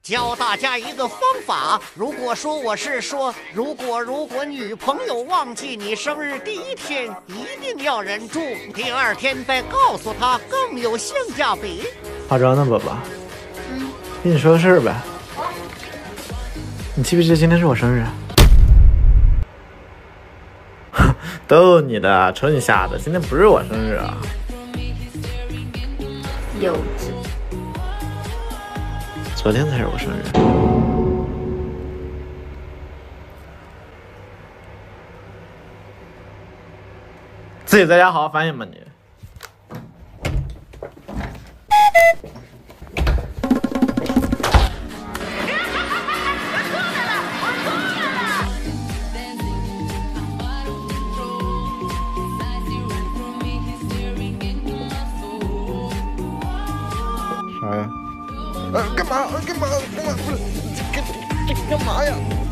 教大家一个方法，如果女朋友忘记你生日第一天，一定要忍住，第二天再告诉她，更有性价比。 化妆呢，宝宝？跟你说个事儿呗。你记不记得今天是我生日？逗你的，瞅你瞎的，今天不是我生日啊。 幼稚。 昨天才是我生日。自己在家好好反省吧你。啥呀？干嘛？不是，干嘛呀？